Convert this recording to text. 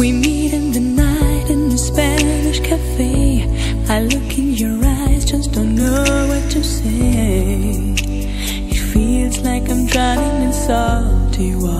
We meet in the night in the Spanish cafe. I look in your eyes, just don't know what to say. It feels like I'm drowning in salty water.